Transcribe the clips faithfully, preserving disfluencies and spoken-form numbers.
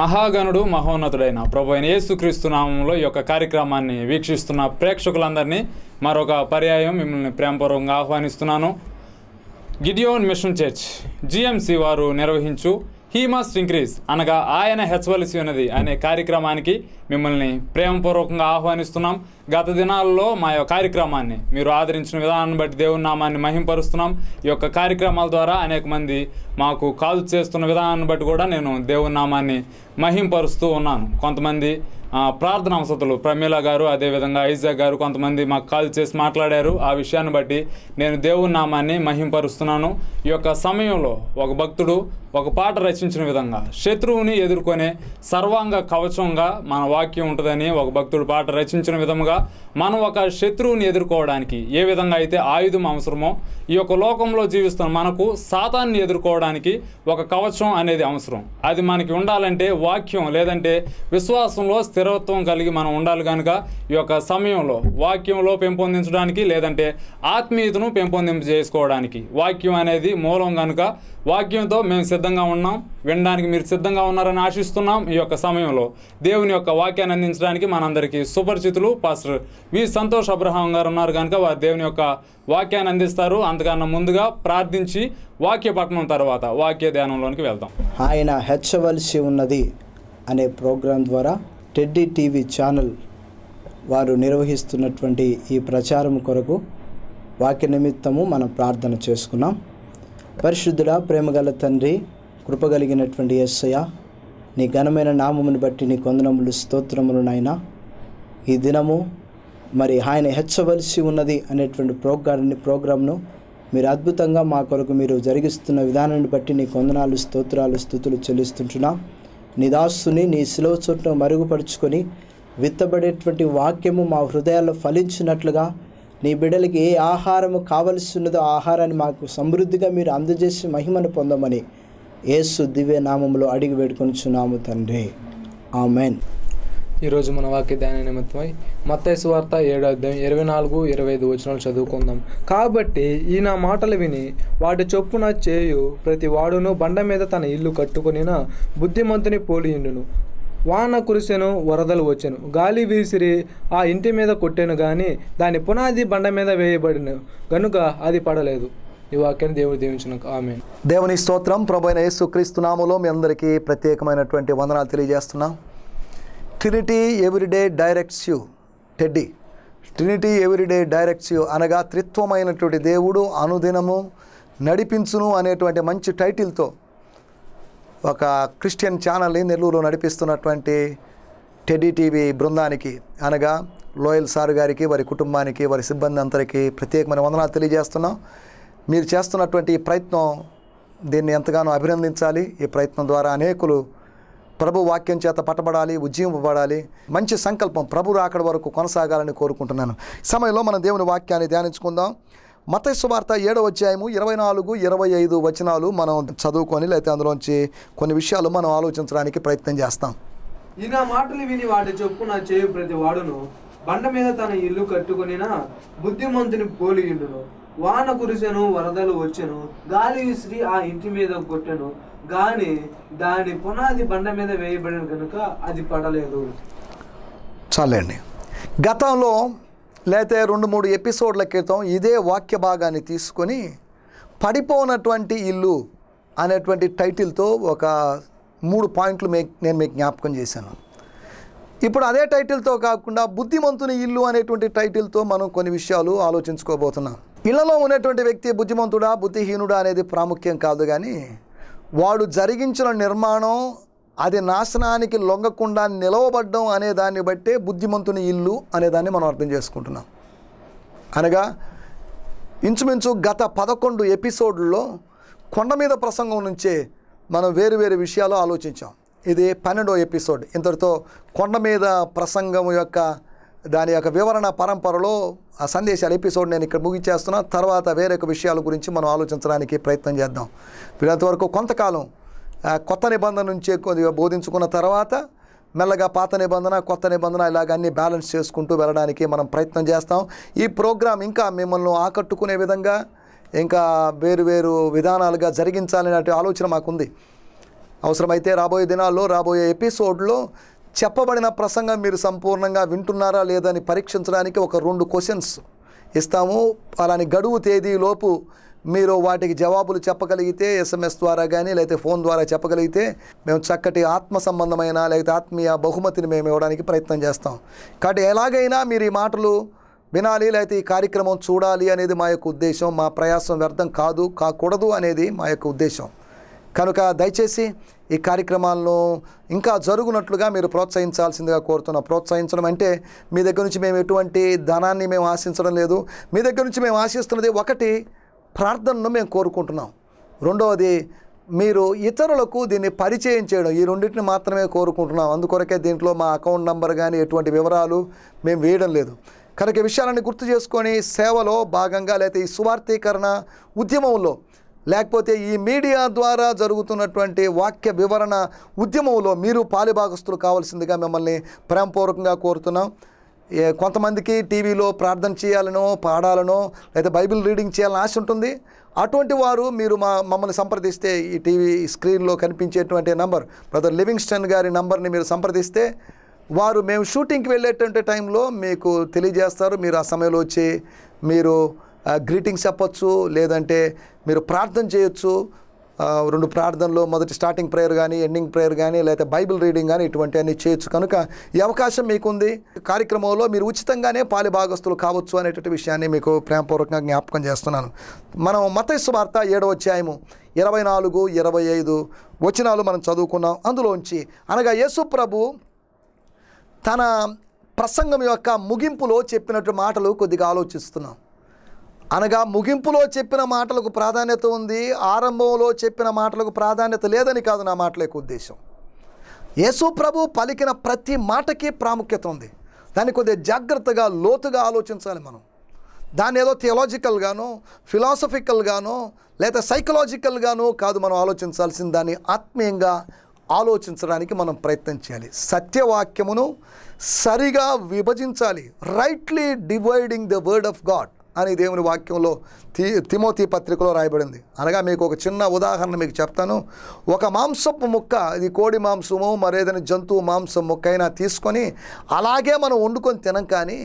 మహాగణుడు మహోన్నతుడైన ప్రభు అయిన యేసుక్రీస్తు నామంలో ఈ యొక్క కార్యక్రమాన్ని వీక్షిస్తున్న ప్రేక్షకులందరినీ మరొక పర్యాయం మిమ్మల్ని ప్రేమపూర్వకంగా ఆహ్వానిస్తున్నాను. గిడియోన్ మిషన్ చర్చ్ జిఎంసి వారు నిర్వహించు హీ మస్ట్ ఇంక్రీజ్ అనగా ఆయన హెచ్చవలసి ఉన్నది అనే కార్యక్రమానికి మిమ్మల్ని ప్రేమపూర్వకంగా ఆహ్వానిస్తున్నాం. గత దినాల్లో మా యొక్క కార్యక్రమాన్ని మీరు ఆదరించిన విధానాన్ని బట్టి దేవుని నామాన్ని మహింపరుస్తున్నాం. ఈ యొక్క కార్యక్రమాల ద్వారా అనేక మంది మాకు కాల్ చేస్తున్న విధానాన్ని బట్టి కూడా నేను దేవుని నామాన్ని మహింపరుస్తూ ఉన్నాను. కొంతమంది ప్రార్థన అవసతులు ప్రమీల గారు, అదేవిధంగా ఐజాక్ గారు కొంతమంది మాకు కాల్ చేసి మాట్లాడారు. ఆ విషయాన్ని బట్టి నేను దేవుని నామాన్ని మహింపరుస్తున్నాను. ఈ యొక్క సమయంలో ఒక భక్తుడు ఒక పాట రచించిన విధంగా శత్రువుని ఎదుర్కొనే సర్వాంగ కవచంగా మన వాక్యం ఉంటుందని ఒక భక్తుడు పాట రచించిన విధముగా మనం ఒక శత్రువుని ఎదుర్కోవడానికి ఏ విధంగా అయితే ఆయుధం అవసరమో ఈ యొక్క లోకంలో జీవిస్తున్న మనకు సాతాన్ని ఎదుర్కోవడానికి ఒక కవచం అనేది అవసరం. అది మనకి ఉండాలంటే వాక్యం లేదంటే విశ్వాసంలో స్థిరత్వం కలిగి మనం ఉండాలి. కనుక ఈ యొక్క సమయంలో వాక్యంలో పెంపొందించడానికి లేదంటే ఆత్మీయతను పెంపొందింప చేసుకోవడానికి వాక్యం అనేది మూలం. కనుక వాక్యంతో మేము సిద్ధంగా ఉన్నాం, వినడానికి మీరు సిద్ధంగా ఉన్నారని ఆశిస్తున్నాం. ఈ యొక్క సమయంలో దేవుని యొక్క వాక్యాన్ని అందించడానికి మనందరికీ సుపరిచితులు పాస్టర్ వి సంతోష్ అబ్రహాం గారు ఉన్నారు. కనుక వారు దేవుని యొక్క వాక్యాన్ని అందిస్తారు. అంతకన్నా ముందుగా ప్రార్థించి వాక్య పఠనం తర్వాత వాక్య ధ్యానంలోనికి వెళ్తాం. ఆయన హెచ్చవలసి ఉన్నది అనే ప్రోగ్రాం ద్వారా టెడ్డీ టీవీ ఛానల్ వారు నిర్వహిస్తున్నటువంటి ఈ ప్రచారం కొరకు వాక్య నిమిత్తము మనం ప్రార్థన చేసుకున్నాం. పరిశుద్ధుడా, ప్రేమగల తండ్రి, కృపగలిగినటువంటి యేసయ్య, నీ ఘనమైన నామమును బట్టి నీ కొందనములు స్తోత్రములు నాయన. ఈ దినము మరి ఆయన హెచ్చవలసి ఉన్నది అనేటువంటి ప్రోగ్రాన్ని ప్రోగ్రాంను మీరు అద్భుతంగా మా కొరకు మీరు జరిగిస్తున్న విధానాన్ని బట్టి నీ కొందనాలు స్తోత్రాలు స్తుతులు చెల్లిస్తుంటున్నాం. నీ దాసుని నీ శిలువ చోటును మరుగుపరుచుకొని విత్తబడేటువంటి వాక్యము మా హృదయాల్లో ఫలించినట్లుగా నీ బిడ్డలకి ఏ ఆహారము కావలసి ఉన్నదో ఆహారాన్ని మాకు సమృద్ధిగా మీరు అందజేసి మహిమను పొందమని యేసు దివ్య నామములో అడిగి వేడుకొనుచున్నాము తండ్రి, ఆమెన్. ఈరోజు మన వాక్య ధ్యాన నిమిత్తమై మత్తయి సువార్త ఏడో అధ్యాయం ఇరవై నాలుగు ఇరవై ఐదు వచనాలు చదువుకుందాం. కాబట్టి ఈ నా మాటలు విని వాటి చొప్పున చేయు ప్రతి వాడును బండ మీద తన ఇల్లు కట్టుకొనిన బుద్ధిమంతుని పోలియుండును. వాన కురిసెను, వరదలు వచ్చెను, గాలి వీసిరి ఆ ఇంటి మీద కొట్టెను, కానీ దాని పునాది బండ మీద వేయబడిన గనుక అది పడలేదు. ఈ వాక్యాన్ని దేవుడు దీవించును. ఆమేన్. దేవుని స్తోత్రం. ప్రభు అయిన యేసుక్రీస్తు నామములో మీ అందరికీ ప్రత్యేకమైనటువంటి వందనాలు తెలియజేస్తున్నాం. ట్రినిటీ ఎవ్రీడే డైరెక్ట్స్ యూ టెడ్డీ. ట్రినిటీ ఎవ్రీడే డైరెక్ట్స్ యూ అనగా త్రిత్వమైనటువంటి దేవుడు అనుదినము నడిపించును అనేటువంటి మంచి టైటిల్తో ఒక క్రిస్టియన్ ఛానల్ని నెల్లూరులో నడిపిస్తున్నటువంటి టెడ్డీ టీవీ బృందానికి అనగా లోయల్ సార్ గారికి, వారి కుటుంబానికి, వారి సిబ్బంది అందరికీ ప్రత్యేకమైన వందనాలు తెలియజేస్తున్నాం. మీరు చేస్తున్నటువంటి ఈ ప్రయత్నం దీన్ని ఎంతగానో అభినందించాలి. ఈ ప్రయత్నం ద్వారా అనేకులు ప్రభు వాక్యం చేత పట్టబడాలి, ఉజ్జీవింపబడాలి. మంచి సంకల్పం ప్రభు రాకడ వరకు కొనసాగాలని కోరుకుంటున్నాను. ఈ సమయంలో మనం దేవుని వాక్యాన్ని ధ్యానించుకుందాం. మత్తయి సువార్త ఏడవ అధ్యాయము ఇరవై నాలుగు ఇరవై ఐదు వచనాలు మనం చదువుకొని లేకపోతే అందులోంచి కొన్ని విషయాలు మనం ఆలోచించడానికి ప్రయత్నం చేస్తాం. ఈ నా మాటలు విని వాటి చొప్పున చేయు ప్రతి వాడును బండ మీద తన ఇల్లు కట్టుకొనిన బుద్ధిమంతుని పోలియుండును. వాన కురిసెను, వరదలు వచ్చెను, గాలి విసిరి ఆ ఇంటి మీద కొట్టెను, గాని దాని పునాది బండ మీద వేయబడిన కనుక అది పడలేదు. చాలండి. గతంలో లేతే రెండు మూడు ఎపిసోడ్ల క్రితం ఇదే వాక్య భాగాన్ని తీసుకొని పడిపోనటువంటి ఇల్లు అనేటువంటి టైటిల్తో ఒక మూడు పాయింట్లు మే నేను మీకు జ్ఞాపకం చేశాను. ఇప్పుడు అదే టైటిల్తో కాకుండా బుద్ధిమంతుని ఇల్లు అనేటువంటి టైటిల్తో మనం కొన్ని విషయాలు ఆలోచించుకోబోతున్నాం. ఇళ్లలో ఉన్నటువంటి వ్యక్తి బుద్ధిమంతుడా బుద్ధిహీనుడా అనేది ప్రాముఖ్యం కాదు, కానీ వాడు జరిగించిన నిర్మాణం అది నాశనానికి లొంగకుండా నిలవబడ్డం అనే దాన్ని బట్టే బుద్ధిమంతుని ఇల్లు అనేదాన్ని మనం అర్థం చేసుకుంటున్నాం. అనగా ఇంచుమించు గత పదకొండు ఎపిసోడ్లలో కొండ మీద ప్రసంగం నుంచే మనం వేరు వేరు విషయాలు ఆలోచించాం. ఇది పన్నెండో ఎపిసోడ్. ఇంతటితో కొండ మీద ప్రసంగం యొక్క దాని యొక్క వివరణ పరంపరలో ఆ సందేశాల ఎపిసోడ్ నేను ఇక్కడ ముగించేస్తున్నా. తర్వాత వేరొక విషయాల గురించి మనం ఆలోచించడానికి ప్రయత్నం చేద్దాం. వీళ్ళంతవరకు కొంతకాలం కొత్త నిబంధన నుంచే కొద్దిగా బోధించుకున్న తర్వాత మెల్లగా పాత నిబంధన కొత్త నిబంధన ఇలాగ అన్నీ బ్యాలెన్స్ చేసుకుంటూ వెళ్ళడానికి మనం ప్రయత్నం చేస్తాం. ఈ ప్రోగ్రాం ఇంకా మిమ్మల్ని ఆకట్టుకునే విధంగా ఇంకా వేరు వేరు విధానాలుగా జరిగించాలనే ఆలోచన మాకుంది. అవసరమైతే రాబోయే దినాల్లో రాబోయే ఎపిసోడ్లో చెప్పబడిన ప్రసంగం మీరు సంపూర్ణంగా వింటున్నారా లేదని పరీక్షించడానికి ఒక రెండు క్వశ్చన్స్ ఇస్తాము. అలాని గడువు తేదీలోపు మీరు వాటికి జవాబులు చెప్పగలిగితే ఎస్ఎంఎస్ ద్వారా కానీ లేకపోతే ఫోన్ ద్వారా చెప్పగలిగితే మేము చక్కటి ఆత్మ సంబంధమైన లేకపోతే ఆత్మీయ బహుమతిని మేము ఇవ్వడానికి ప్రయత్నం చేస్తాం. కాబట్టి ఎలాగైనా మీరు ఈ మాటలు వినాలి లేకపోతే ఈ కార్యక్రమం చూడాలి అనేది మా యొక్క ఉద్దేశం. మా ప్రయాసం వ్యర్థం కాదు కాకూడదు అనేది మా యొక్క ఉద్దేశం. కనుక దయచేసి ఈ కార్యక్రమాలను ఇంకా జరుగునట్లుగా మీరు ప్రోత్సహించాల్సిందిగా కోరుతున్నాం. ప్రోత్సహించడం అంటే మీ దగ్గర నుంచి మేము ఎటువంటి ధనాన్ని మేము ఆశించడం లేదు. మీ దగ్గర నుంచి మేము ఆశిస్తున్నది ఒకటి, ప్రార్థనను మేము కోరుకుంటున్నాం. రెండవది, మీరు ఇతరులకు దీన్ని పరిచయం చేయడం, ఈ రెండింటిని మాత్రమే కోరుకుంటున్నాం. అందుకొరకే దీంట్లో మా అకౌంట్ నెంబర్ కానీ ఎటువంటి వివరాలు మేము వేయడం లేదు. కనుక ఈ విషయాలన్నీ గుర్తు చేసుకొని సేవలో భాగంగా లేకపోతే ఈ సువార్తీకరణ ఉద్యమంలో లేకపోతే ఈ మీడియా ద్వారా జరుగుతున్నటువంటి వాక్య వివరణ ఉద్యమంలో మీరు పాలిభాగస్తులు కావాల్సిందిగా మిమ్మల్ని ప్రేమపూర్వకంగా కోరుతున్నాం. కొంతమందికి టీవీలో ప్రార్థన చేయాలనో పాడాలనో లేదా బైబిల్ రీడింగ్ చేయాలని ఆశ ఉంటుంది. అటువంటి వారు మీరు మా మమ్మల్ని సంప్రదిస్తే ఈ టీవీ స్క్రీన్లో కనిపించేటువంటి నంబర్ బ్రదర్ లివింగ్స్టన్ గారి నంబర్ని మీరు సంప్రదిస్తే వారు మేము షూటింగ్కి వెళ్ళేటువంటి టైంలో మీకు తెలియజేస్తారు. మీరు ఆ సమయంలో వచ్చి మీరు గ్రీటింగ్స్ చెప్పచ్చు, లేదంటే మీరు ప్రార్థన చేయొచ్చు. రెండు ప్రార్థనలు, మొదటి స్టార్టింగ్ ప్రేయర్ కానీ ఎండింగ్ ప్రేయర్ కానీ లేకపోతే బైబిల్ రీడింగ్ కానీ ఇటువంటి అన్నీ చేయొచ్చు. కనుక ఈ అవకాశం మీకుంది. కార్యక్రమంలో మీరు ఉచితంగానే పాలిభాగస్తులు కావచ్చు అనేటువంటి విషయాన్ని మీకు ప్రేమపూర్వకంగా జ్ఞాపకం చేస్తున్నాను. మనం మత్తయి సువార్త ఏడవ అధ్యాయము ఇరవై నాలుగు ఇరవై ఐదు వచనాలు మనం చదువుకున్నాం. అందులోంచి అనగా యేసు ప్రభు తన ప్రసంగం యొక్క ముగింపులో చెప్పినట్టు మాటలు కొద్దిగా ఆలోచిస్తున్నాం. అనగా ముగింపులో చెప్పిన మాటలకు ప్రాధాన్యత ఉంది, ఆరంభంలో చెప్పిన మాటలకు ప్రాధాన్యత లేదని కాదు నా మాటల యొక్క ఉద్దేశం. యేసు ప్రభు పలికిన ప్రతి మాటకి ప్రాముఖ్యత ఉంది. దాన్ని కొద్దిగా జాగ్రత్తగా లోతుగా ఆలోచించాలి మనం. దాన్ని ఏదో థియలాజికల్గానో ఫిలాసఫికల్గానో లేదా సైకలాజికల్గానో కాదు మనం ఆలోచించాల్సింది. దాన్ని ఆత్మీయంగా ఆలోచించడానికి మనం ప్రయత్నం చేయాలి. సత్యవాక్యమును సరిగా విభజించాలి. Rightly dividing the word of God అని దేవుని వాక్యంలో తి తిమోతి పత్రికలో రాయబడింది. అనగా మీకు ఒక చిన్న ఉదాహరణ మీకు చెప్తాను. ఒక మాంసపు ముక్క, ఇది కోడి మాంసము మరేదైనా జంతువు మాంసం ముక్క అయినా తీసుకొని అలాగే మనం వండుకొని తినం. కానీ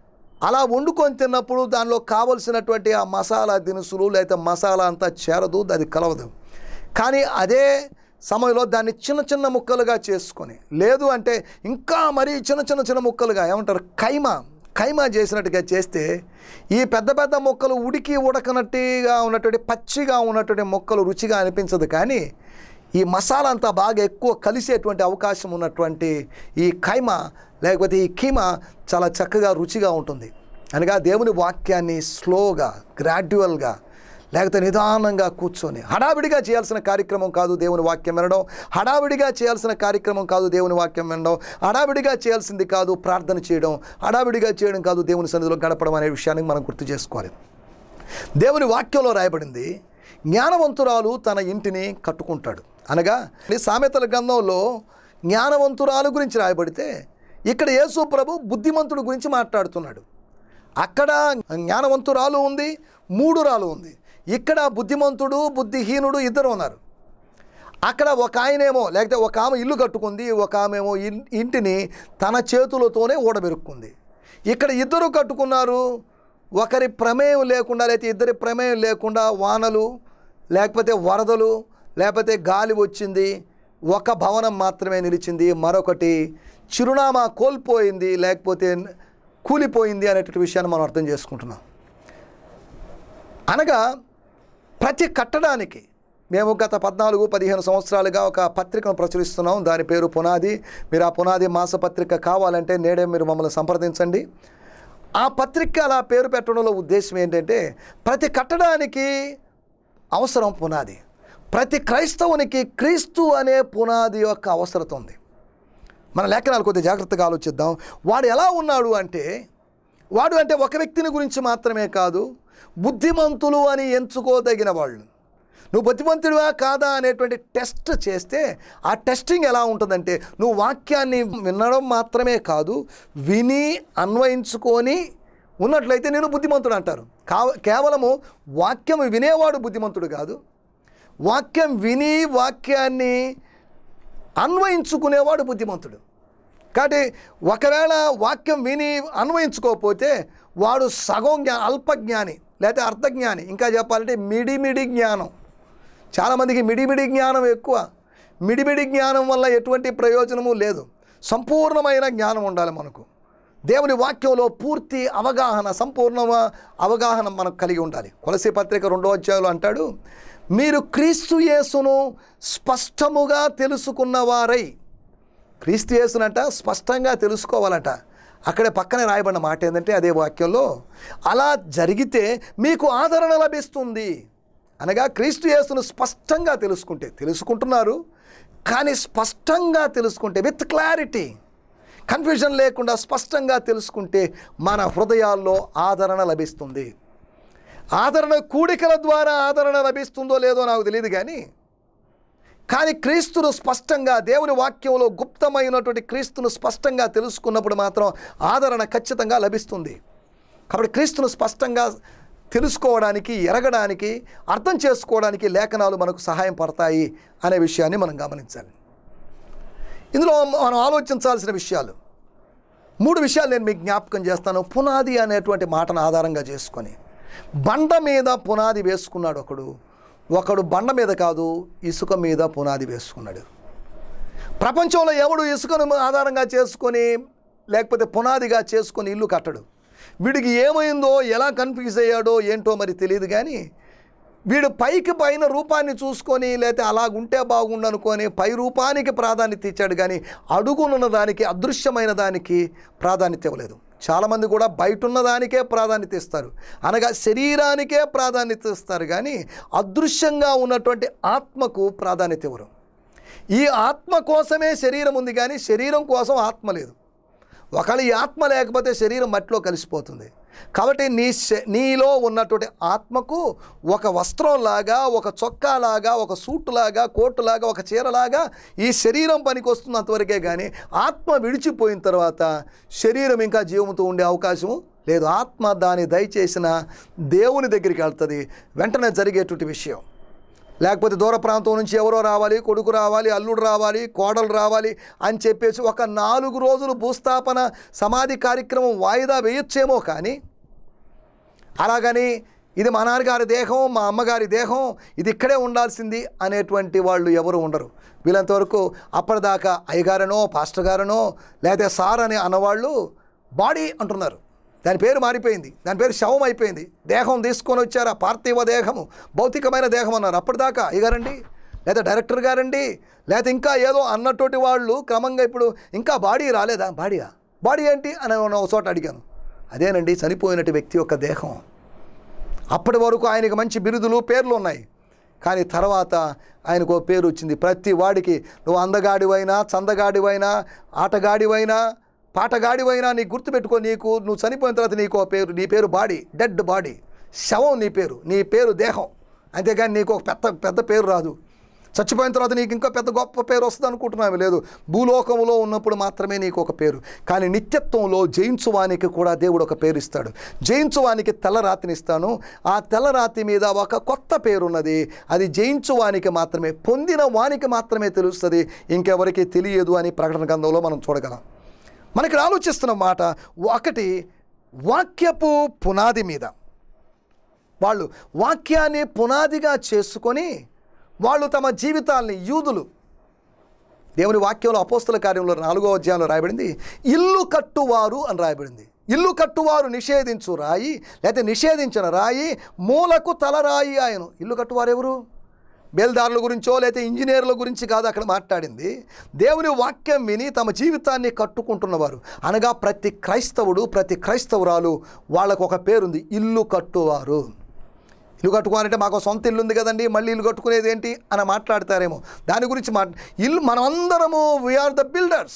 అలా వండుకొని తిన్నప్పుడు దానిలో కావలసినటువంటి ఆ మసాలా దినుసులు లేకపోతే మసాలా అంతా చేరదు, అది కలవదు. కానీ అదే సమయంలో దాన్ని చిన్న చిన్న ముక్కలుగా చేసుకొని, లేదు అంటే ఇంకా మరీ చిన్న చిన్న చిన్న ముక్కలుగా ఏమంటారు కైమా కైమా చేసినట్టుగా చేస్తే ఈ పెద్ద పెద్ద మొక్కలు ఉడికి ఉడకనట్టుగా ఉన్నటువంటి పచ్చిగా ఉన్నటువంటి మొక్కలు రుచిగా అనిపించదు. కానీ ఈ మసాలా అంతా బాగా ఎక్కువ కలిసేటువంటి అవకాశం ఉన్నటువంటి ఈ కైమా లేకపోతే ఈ కీమా చాలా చక్కగా రుచిగా ఉంటుంది. అనగా దేవుని వాక్యాన్ని స్లోగా గ్రాడ్యువల్గా లేకపోతే నిదానంగా కూర్చొని, హడావిడిగా చేయాల్సిన కార్యక్రమం కాదు దేవుని వాక్యం వినడం, హడావిడిగా చేయాల్సిన కార్యక్రమం కాదు దేవుని వాక్యం వినడం, హడావిడిగా చేయాల్సింది కాదు ప్రార్థన చేయడం, హడావిడిగా చేయడం కాదు దేవుని సన్నిధిలో గడపడం అనే విషయాన్ని మనం గుర్తు చేసుకోవాలి. దేవుని వాక్యంలో రాయబడింది, జ్ఞానవంతురాలు తన ఇంటిని కట్టుకుంటాడు. అనగా సామెతల గ్రంథంలో జ్ఞానవంతురాలు గురించి రాయబడితే ఇక్కడ యేసు ప్రభు బుద్ధిమంతుడు గురించి మాట్లాడుతున్నాడు. అక్కడ జ్ఞానవంతురాలు ఉంది, మూడు రాలు ఉంది. ఇక్కడ బుద్ధిమంతుడు బుద్ధిహీనుడు ఇద్దరు ఉన్నారు. అక్కడ ఒక ఆయనేమో లేకపోతే ఒక ఆమె ఇల్లు కట్టుకుంది, ఒక ఆమెమో ఇంటిని తన చేతులతోనే ఊడబెరుక్కుంది. ఇక్కడ ఇద్దరు కట్టుకున్నారు. ఒకరి ప్రమేయం లేకుండా లేకపోతే ఇద్దరి ప్రమేయం లేకుండా వానలు లేకపోతే వరదలు లేకపోతే గాలి వచ్చింది, ఒక భవనం మాత్రమే నిలిచింది, మరొకటి చిరునామా కోల్పోయింది లేకపోతే కూలిపోయింది అనేటువంటి విషయాన్ని మనం అర్థం చేసుకుంటున్నాం. అనగా ప్రతి కట్టడానికి మేము గత పద్నాలుగు పదిహేను సంవత్సరాలుగా ఒక పత్రికను ప్రచురిస్తున్నాం. దాని పేరు పునాది. మీరు ఆ పునాది మాసపత్రిక కావాలంటే నేడే మీరు మమ్మల్ని సంప్రదించండి. ఆ పత్రిక అలా పేరు పెట్టడంలో ఉద్దేశం ఏంటంటే ప్రతి కట్టడానికి అవసరం పునాది. ప్రతి క్రైస్తవునికి క్రీస్తు అనే పునాది యొక్క అవసరత ఉంది. మన లేఖనాలు కొద్దిగా జాగ్రత్తగా ఆలోచిద్దాం. వాడు ఎలా ఉన్నాడు అంటే, వాడు అంటే ఒక వ్యక్తిని గురించి మాత్రమే కాదు, బుద్ధిమంతులు అని ఎంచుకోదగిన వాళ్ళు. నువ్వు బుద్ధిమంతుడివా కాదా అనేటువంటి టెస్ట్ చేస్తే ఆ టెస్టింగ్ ఎలా ఉంటుందంటే, నువ్వు వాక్యాన్ని వినడం మాత్రమే కాదు, విని అన్వయించుకొని ఉన్నట్లయితే నేను బుద్ధిమంతుడు అంటారు. కా కేవలము వాక్యం వినేవాడు బుద్ధిమంతుడు కాదు, వాక్యం విని వాక్యాన్ని అన్వయించుకునేవాడు బుద్ధిమంతుడు. కాబట్టి ఒకవేళ వాక్యం విని అన్వయించుకోకపోతే వాడు సగం జ్ఞా అల్పజ్ఞాని లేకపోతే అర్థజ్ఞాని, ఇంకా చెప్పాలంటే మిడిమిడి జ్ఞానం. చాలామందికి మిడిమిడి జ్ఞానం ఎక్కువ. మిడిమిడి జ్ఞానం వల్ల ఎటువంటి ప్రయోజనము లేదు. సంపూర్ణమైన జ్ఞానం ఉండాలి మనకు. దేవుని వాక్యంలో పూర్తి అవగాహన, సంపూర్ణ అవగాహన మనకు కలిగి ఉండాలి. కొలసీ పత్రిక రెండో అధ్యాయంలో అంటాడు, మీరు క్రీస్తు యేసును స్పష్టముగా తెలుసుకున్నవారై. క్రీస్తు యేసునంట స్పష్టంగా తెలుసుకోవాలట. అక్కడే పక్కనే రాయబడిన మాట ఏంటంటే అదే వాక్యంలో, అలా జరిగితే మీకు ఆదరణ లభిస్తుంది. అనగా క్రీస్తు యేసును స్పష్టంగా తెలుసుకుంటే, తెలుసుకుంటున్నారు కానీ స్పష్టంగా తెలుసుకుంటే, విత్ క్లారిటీ, కన్ఫ్యూజన్ లేకుండా స్పష్టంగా తెలుసుకుంటే మన హృదయాల్లో ఆదరణ లభిస్తుంది. ఆదరణ కూడికల ద్వారా ఆదరణ లభిస్తుందో లేదో నాకు తెలియదు కానీ కానీ క్రీస్తును స్పష్టంగా, దేవుని వాక్యంలో గుప్తమైనటువంటి క్రీస్తును స్పష్టంగా తెలుసుకున్నప్పుడు మాత్రం ఆదరణ ఖచ్చితంగా లభిస్తుంది. కాబట్టి క్రీస్తును స్పష్టంగా తెలుసుకోవడానికి, ఎరగడానికి, అర్థం చేసుకోవడానికి లేఖనాలు మనకు సహాయం పడతాయి అనే విషయాన్ని మనం గమనించాలి. ఇందులో మనం ఆలోచించాల్సిన విషయాలు మూడు విషయాలు నేను మీకు జ్ఞాపకం చేస్తాను. పునాది అనేటువంటి మాటను ఆధారంగా చేసుకొని, బండ మీద పునాది వేసుకున్నాడు ఒకడు, ఒకడు బండ మీద కాదు ఇసుక మీద పునాది వేసుకున్నాడు. ప్రపంచంలో ఎవడు ఇసుకను ఆధారంగా చేసుకొని లేకపోతే పునాదిగా చేసుకొని ఇల్లు కట్టడు. వీడికి ఏమైందో, ఎలా కన్ఫ్యూజ్ అయ్యాడో ఏంటో మరి తెలియదు కానీ వీడు పైకి పైన రూపాన్ని చూసుకొని లేకపోతే అలాగుంటే బాగుండు అనుకొని పై రూపానికి ప్రాధాన్యత ఇచ్చాడు కానీ అడుగునున్న దానికి, అదృశ్యమైన దానికి ప్రాధాన్యత ఇవ్వలేదు. చాలామంది కూడా బయట ఉన్న దానికే ప్రాధాన్యత ఇస్తారు, అనగా శరీరానికే ప్రాధాన్యత ఇస్తారు కానీ అదృశ్యంగా ఉన్నటువంటి ఆత్మకు ప్రాధాన్యత ఇవ్వరు. ఈ ఆత్మ కోసమే శరీరం ఉంది కానీ శరీరం కోసం ఆత్మ లేదు. ఒకవేళ ఈ ఆత్మ లేకపోతే శరీరం మట్టిలో కలిసిపోతుంది. కాబట్టి నీ నీలో ఉన్నటువంటి ఆత్మకు ఒక వస్త్రంలాగా, ఒక చొక్కాలాగా, ఒక సూటులాగా, కోటులాగా, ఒక చీరలాగా ఈ శరీరం పనికి వస్తుంది అంతవరకే కానీ ఆత్మ విడిచిపోయిన తర్వాత శరీరం ఇంకా జీవంతో ఉండే అవకాశం లేదు. ఆత్మ దాని దయచేసిన దేవుని దగ్గరికి వెళ్తుంది, వెంటనే జరిగేటువంటి విషయం. లేకపోతే దూర ప్రాంతం నుంచి ఎవరో రావాలి, కొడుకు రావాలి, అల్లుడు రావాలి, కోడలు రావాలి అని చెప్పేసి ఒక నాలుగు రోజులు భూస్థాపన సమాధి కార్యక్రమం వాయిదా వేయొచ్చేమో కానీ అలాగని ఇది మా నాన్నగారి దేహం, మా అమ్మగారి దేహం, ఇది ఇక్కడే ఉండాల్సింది అనేటువంటి వాళ్ళు ఎవరు ఉండరు. వీళ్ళంతవరకు అప్పటిదాకా అయ్యగారనో, పాస్టర్ గారనో లేకపోతే సార్ అని అన్నవాళ్ళు బాడీ అంటున్నారు. దాని పేరు మారిపోయింది, దాని పేరు శవం అయిపోయింది. దేహం తీసుకొని వచ్చారు, పార్థివ దేహము, భౌతికమైన దేహం అన్నారు. అప్పటిదాకా అయ్యగారండి లేదా డైరెక్టర్ గారండి లేకపోతే ఇంకా ఏదో అన్నటువంటి వాళ్ళు క్రమంగా ఇప్పుడు ఇంకా బాడీ రాలేదా, బాడీయా, బాడీ ఏంటి అని ఒక చోట అడిగాను. అదేనండి చనిపోయినటువంటి వ్యక్తి యొక్క దేహం. అప్పటి వరకు ఆయనకు మంచి బిరుదులు, పేర్లు ఉన్నాయి కానీ తర్వాత ఆయనకు ఒక పేరు వచ్చింది. ప్రతి వాడికి నువ్వు అందగాడివైనా, చందగాడివైనా, ఆటగాడివైనా, పాటగాడివైనా నీకు గుర్తుపెట్టుకో, నీకు నువ్వు చనిపోయిన తర్వాత నీకు ఒక పేరు, నీ పేరు బాడీ, డెడ్ బాడీ, శవం నీ పేరు, నీ పేరు దేహం. అంతేగాని నీకు ఒక పెద్ద పెద్ద పేరు రాదు. చచ్చిపోయిన తర్వాత నీకు ఇంకా పెద్ద గొప్ప పేరు వస్తుంది అనుకుంటున్నావు లేదు. భూలోకంలో ఉన్నప్పుడు మాత్రమే నీకు ఒక పేరు, కానీ నిత్యత్వంలో జయించువానికి కూడా దేవుడు ఒక పేరు ఇస్తాడు. జయించువానికి తెల్లరాతిని ఇస్తాను, ఆ తెల్లరాతి మీద ఒక కొత్త పేరు ఉన్నది, అది జయించువానికి మాత్రమే, పొందిన వానికి మాత్రమే తెలుస్తుంది, ఇంకెవరికి తెలియదు అని ప్రకటన గ్రంథంలో మనం చూడగలం. మనకి ఆలోచిస్తున్న మాట ఒకటి, వాక్యపు పునాది మీద వాళ్ళు వాక్యాన్ని పునాదిగా చేసుకొని వాళ్ళు తమ జీవితాల్ని, యూదులు, దేవుని వాక్యంలో అపోస్తల కార్యంలో నాలుగో అధ్యాయంలో రాయబడింది ఇల్లు కట్టువారు అని రాయబడింది. ఇల్లు కట్టువారు నిషేధించు రాయి లేకపోతే నిషేధించిన రాయి, మూలకు తలరాయి ఆయన. ఇల్లు కట్టువారు ఎవరు? బేల్దారుల గురించో లేకపోతే ఇంజనీర్ల గురించి కాదు అక్కడ మాట్లాడింది. దేవుని వాక్యం విని తమ జీవితాన్ని కట్టుకుంటున్నవారు, అనగా ప్రతి క్రైస్తవుడు, ప్రతి క్రైస్తవురాలు వాళ్ళకు ఒక పేరుంది, ఇల్లు కట్టువారు. ఇల్లు కట్టుకోవాలంటే మాకు సొంత ఇల్లు ఉంది కదండి, మళ్ళీ ఇల్లు కట్టుకునేది ఏంటి అని మాట్లాడతారేమో. దాని గురించి మా ఇల్లు మనమందరము వీఆర్ ద బిల్డర్స్,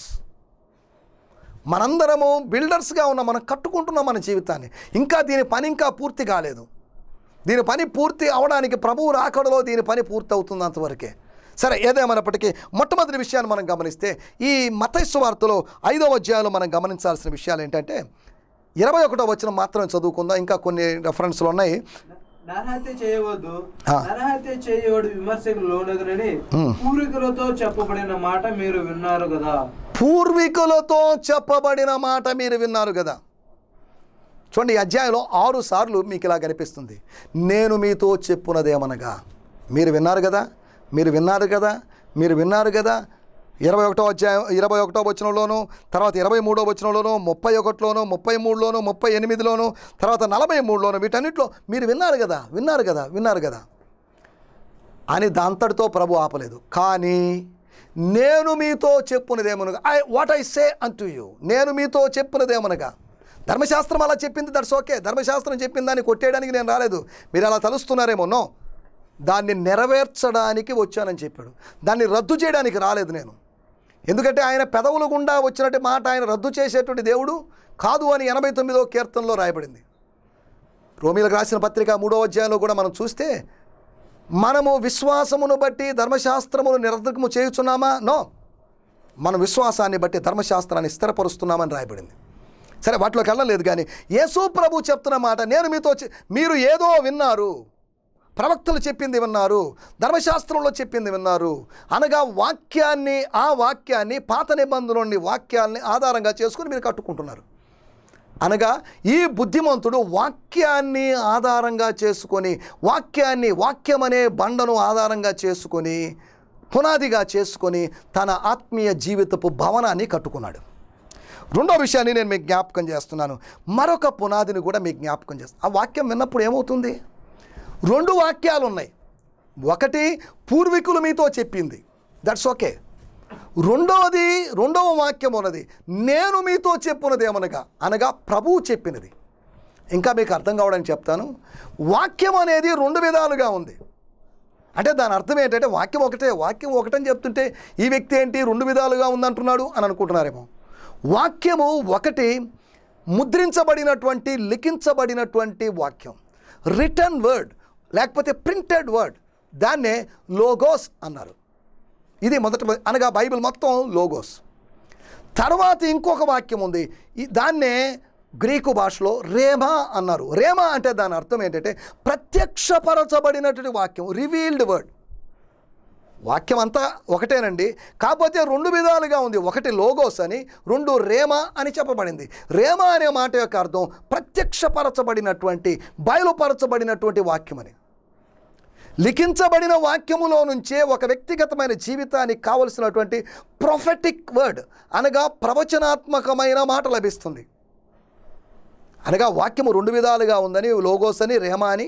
మనందరము బిల్డర్స్గా ఉన్నాం, మనం కట్టుకుంటున్నాం మన జీవితాన్ని. ఇంకా దీని పని ఇంకా పూర్తి కాలేదు. దీని పని పూర్తి అవడానికి ప్రభువు రాకడలో దీని పని పూర్తి అవుతుంది అంతవరకే. సరే, ఏదేమైనప్పటికీ మొట్టమొదటి విషయాన్ని మనం గమనిస్తే ఈ మత్తయి సువార్తలో ఐదవ అధ్యాయంలో మనం గమనించాల్సిన విషయాలు ఏంటంటే ఇరవై ఒకటో వచనం మాత్రం చదువుకుందాం, ఇంకా కొన్ని రెఫరెన్స్లు ఉన్నాయి. నరహత్య చేయవద్దు, ఆ. నరహత్య చేయవాడు విమర్శకు లోనగునని పూర్వీకులతో చెప్పబడిన మాట మీరు విన్నారు కదా. పూర్వీకులతో చెప్పబడిన మాట మీరు విన్నారు కదా. చూడండి, ఈ అధ్యాయంలో ఆరు సార్లు మీకు ఇలా కనిపిస్తుంది. నేను మీతో చెప్పున్నదేమనగా, మీరు విన్నారు కదా, మీరు విన్నారు కదా, మీరు విన్నారు కదా. ఇరవై ఒకటో అధ్యాయం ఇరవై ఒకటో వచనంలోను, తర్వాత ఇరవై మూడో వచనంలోను, ముప్పై ఒకటిలోను, ముప్పై మూడులోను, ముప్పై ఎనిమిదిలోను, తర్వాత నలభై మూడులోను, వీటన్నిటిలో మీరు విన్నారు కదా, విన్నారు కదా, విన్నారు కదా అని దాంతటితో ప్రభు ఆపలేదు. కానీ నేను మీతో చెప్పున్నదేమనగా, I what I say unto you, నేను మీతో చెప్పున్నదేమనగా. ధర్మశాస్త్రం అలా చెప్పింది, దట్స్ ఓకే. ధర్మశాస్త్రం చెప్పింది దాన్ని కొట్టేయడానికి నేను రాలేదు, మీరు అలా తలుస్తున్నారేమో. నో, దాన్ని నెరవేర్చడానికి వచ్చానని చెప్పాడు. దాన్ని రద్దు చేయడానికి రాలేదు నేను. ఎందుకంటే ఆయన పెదవుల గుండా వచ్చినట్టు మాట ఆయన రద్దు చేసేటువంటి దేవుడు కాదు అని ఎనభై తొమ్మిదో కీర్తనలో రాయబడింది. రోమీలకు రాసిన పత్రిక మూడో అధ్యాయంలో కూడా మనం చూస్తే, మనము విశ్వాసమును బట్టి ధర్మశాస్త్రమును నిరర్ధకము చేయుచున్నామా? నో, మన విశ్వాసాన్ని బట్టి ధర్మశాస్త్రాన్ని స్థిరపరుస్తున్నామని రాయబడింది. సరే, వాటిలోకి వెళ్ళలేదు. కానీ యేసు ప్రభు చెప్తున్న మాట, నేను మీతో మీరు ఏదో విన్నారు, ప్రవక్తలు చెప్పింది విన్నారు, ధర్మశాస్త్రంలో చెప్పింది విన్నారు అనగా వాక్యాన్ని, ఆ వాక్యాన్ని పాత నిబంధనలోని వాక్యాన్ని ఆధారంగా చేసుకుని మీరు కట్టుకుంటున్నారు. అనగా ఈ బుద్ధిమంతుడు వాక్యాన్ని ఆధారంగా చేసుకొని, వాక్యాన్ని వాక్యం అనే బండను ఆధారంగా చేసుకొని, పునాదిగా చేసుకొని తన ఆత్మీయ జీవితపు భవనాన్ని కట్టుకున్నాడు. రెండో విషయాన్ని నేను మీకు జ్ఞాపకం చేస్తున్నాను. మరొక పునాదిని కూడా మీకు జ్ఞాపకం చేస్తాను. ఆ వాక్యం విన్నప్పుడు ఏమవుతుంది? రెండు వాక్యాలు ఉన్నాయి. ఒకటి పూర్వీకులు మీతో చెప్పింది, దట్స్ ఓకే. రెండవది, రెండవ వాక్యం ఉన్నది, నేను మీతో చెప్పున్నది ఏమనగా, అనగా ప్రభువు చెప్పినది. ఇంకా మీకు అర్థం కావడానికి చెప్తాను. వాక్యం అనేది రెండు విధాలుగా ఉంది. అంటే దాని అర్థం ఏంటంటే వాక్యం ఒకటే, వాక్యం ఒకటని చెప్తుంటే ఈ వ్యక్తి ఏంటి రెండు విధాలుగా ఉందంటున్నాడు అని అనుకుంటున్నారేమో. వాక్యము ఒకటి ముద్రించబడినటువంటి, లిఖించబడినటువంటి వాక్యం, రిటర్న్ వర్డ్ లేకపోతే ప్రింటెడ్ వర్డ్, దాన్నే లోగోస్ అన్నారు. ఇది మొదట, అనగా బైబిల్ మొత్తం లోగోస్. తర్వాత ఇంకొక వాక్యం ఉంది, దాన్నే గ్రీకు భాషలో రేమా అన్నారు. రేమా అంటే దాని అర్థం ఏంటంటే ప్రత్యక్షపరచబడినటువంటి వాక్యం, రివీల్డ్ వర్డ్. వాక్యం అంతా ఒకటేనండి, కాకపోతే రెండు విధాలుగా ఉంది. ఒకటి లోగోస్ అని, రెండు రేమా అని చెప్పబడింది. రేమా అనే మాట యొక్క అర్థం ప్రత్యక్షపరచబడినటువంటి, బయలుపరచబడినటువంటి వాక్యం అని. లిఖించబడిన వాక్యములో నుంచే ఒక వ్యక్తిగతమైన జీవితానికి కావలసినటువంటి ప్రొఫెటిక్ వర్డ్ అనగా ప్రవచనాత్మకమైన మాట లభిస్తుంది. అనగా వాక్యము రెండు విధాలుగా ఉందని, లోగోస్ అని, రేమా అని.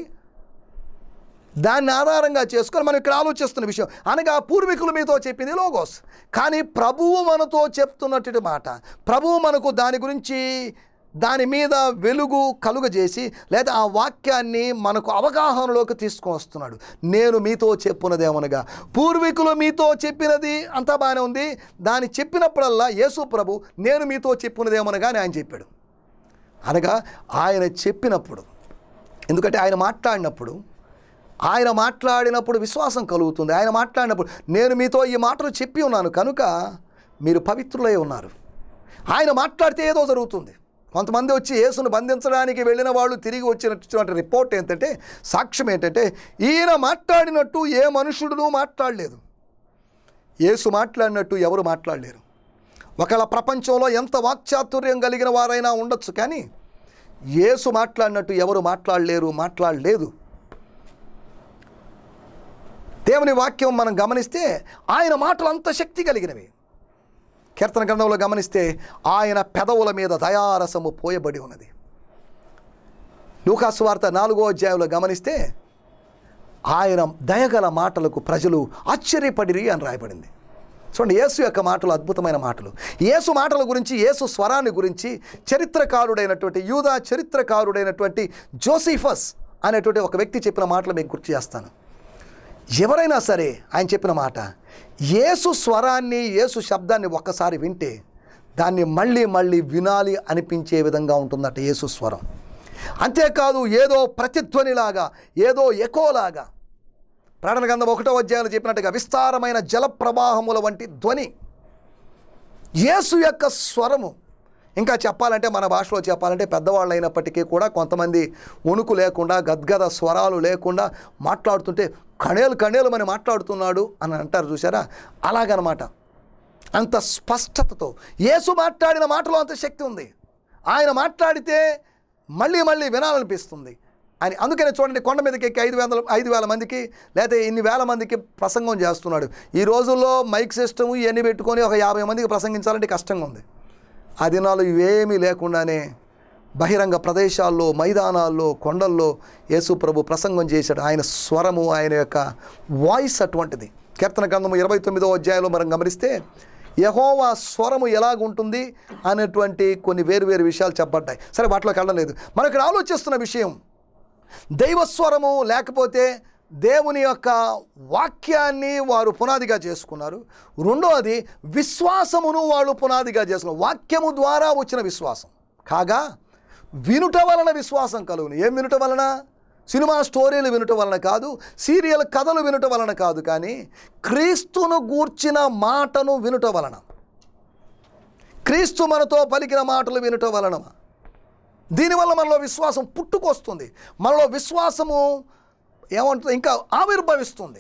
దాన్ని ఆధారంగా చేసుకొని మనం ఇక్కడ ఆలోచిస్తున్న విషయం, అనగా పూర్వీకులు మీతో చెప్పింది లోగోస్, కానీ ప్రభువు మనతో చెప్తున్నటువంటి మాట, ప్రభువు మనకు దాని గురించి, దాని మీద వెలుగు కలుగజేసి లేదా ఆ వాక్యాన్ని మనకు అవగాహనలోకి తీసుకొని వస్తున్నాడు. నేను మీతో చెప్పున్నదేమనగా, పూర్వీకులు మీతో చెప్పినది అంతా బాగానే ఉంది. దాన్ని చెప్పినప్పుడల్లా యేసు ప్రభు నేను మీతో చెప్పున్నదేమనగా అని ఆయన చెప్పాడు. అనగా ఆయన చెప్పినప్పుడు, ఎందుకంటే ఆయన మాట్లాడినప్పుడు ఆయన మాట్లాడినప్పుడు విశ్వాసం కలుగుతుంది. ఆయన మాట్లాడినప్పుడు నేను మీతో ఈ మాటలు చెప్పి ఉన్నాను కనుక మీరు పవిత్రులై ఉన్నారు. ఆయన మాట్లాడితే ఏదో జరుగుతుంది. కొంతమంది వచ్చి యేసును బంధించడానికి వెళ్ళిన వాళ్ళు తిరిగి వచ్చినటువంటి రిపోర్ట్ ఏంటంటే, సాక్ష్యం ఏంటంటే, ఈయన మాట్లాడినట్టు ఏ మనుషుడును మాట్లాడలేదు, యేసు మాట్లాడినట్టు ఎవరు మాట్లాడలేరు. ఒకవేళ ప్రపంచంలో ఎంత వాక్చాతుర్యం కలిగిన వారైనా ఉండొచ్చు, కానీ యేసు మాట్లాడినట్టు ఎవరు మాట్లాడలేరు, మాట్లాడలేదు. దేవుని వాక్యం మనం గమనిస్తే ఆయన మాటలు అంత శక్తి కలిగినవి. కీర్తన గ్రంథంలో గమనిస్తే ఆయన పెదవుల మీద దయారసము పోయబడి ఉన్నది. లూకా సువార్త నాలుగో అధ్యాయంలో గమనిస్తే ఆయన దయగల మాటలకు ప్రజలు ఆశ్చర్యపడిరి అని రాయబడింది. చూడండి, యేసు యొక్క మాటలు అద్భుతమైన మాటలు. యేసు మాటల గురించి, యేసు స్వరాన్ని గురించి చరిత్రకారుడైనటువంటి, యూదా చరిత్రకారుడైనటువంటి జోసిఫస్ అనేటువంటి ఒక వ్యక్తి చెప్పిన మాటలు మీకు గుర్తు చేస్తాను. ఎవరైనా సరే ఆయన చెప్పిన మాట, యేసు స్వరాన్ని, యేసు శబ్దాన్ని ఒక్కసారి వింటే దాన్ని మళ్ళీ మళ్ళీ వినాలి అనిపించే విధంగా ఉంటుందట యేసు స్వరం. అంతేకాదు ఏదో ప్రతిధ్వనిలాగా, ఏదో ఎకోలాగా, ప్రకటన గ్రంథం ఒకటో అధ్యాయంలో చెప్పినట్టుగా విస్తారమైన జల ప్రవాహముల వంటి ధ్వని యేసు యొక్క స్వరము. ఇంకా చెప్పాలంటే మన భాషలో చెప్పాలంటే పెద్దవాళ్ళు అయినప్పటికీ కూడా కొంతమంది వణుకు లేకుండా గద్గద స్వరాలు లేకుండా మాట్లాడుతుంటే కణేలు కణేలు అని మాట్లాడుతున్నాడు అని అంటారు చూసారా, అలాగనమాట. అంత స్పష్టతతో యేసు మాట్లాడిన మాటలో అంత శక్తి ఉంది. ఆయన మాట్లాడితే మళ్ళీ మళ్ళీ వినాలనిపిస్తుంది అని. అందుకనే చూడండి, కొండ మీదకి ఎక్కి ఐదు వేల ఐదు వేల మందికి లేదా ఇన్ని వేల మందికి ప్రసంగం చేస్తున్నాడు. ఈ రోజుల్లో మైక్ సిస్టమ్ ఇవన్నీ పెట్టుకొని ఒక యాభై మందికి ప్రసంగించాలంటే కష్టంగా ఉంది. ఆ దినాలు ఇవేమీ లేకుండానే బహిరంగ ప్రదేశాల్లో, మైదానాల్లో, కొండల్లో యేసు ప్రభు ప్రసంగం చేశాడు. ఆయన స్వరము, ఆయన యొక్క వాయిస్ అటువంటిది. కీర్తన గ్రంథము ఇరవై తొమ్మిదో అధ్యాయంలో మనం గమనిస్తే యెహోవా స్వరము ఎలాగుంటుంది అనేటువంటి కొన్ని వేరు వేరు విషయాలు చెప్పబడ్డాయి. సరే, వాటిలోకి వెళ్ళలేదు. మనం ఇక్కడ ఆలోచిస్తున్న విషయం దైవస్వరము, లేకపోతే దేవుని యొక్క వాక్యాన్ని వారు పునాదిగా చేసుకున్నారు. రెండోది విశ్వాసమును వాళ్ళు పునాదిగా చేసుకున్నారు. వాక్యము ద్వారా వచ్చిన విశ్వాసం కాగా వినుట వలన విశ్వాసం కలుగును. ఏం వినుట వలన? సినిమా స్టోరీలు వినుట వలన కాదు, సీరియల్ కథలు వినుట వలన కాదు, కానీ క్రీస్తును గూర్చిన మాటను వినుట వలన, క్రీస్తు మనతో పలికిన మాటలు వినుట వలన. దీనివల్ల మనలో విశ్వాసం పుట్టుకొస్తుంది. మనలో విశ్వాసము ఏమంటుంది, ఇంకా ఆవిర్భవిస్తుంది.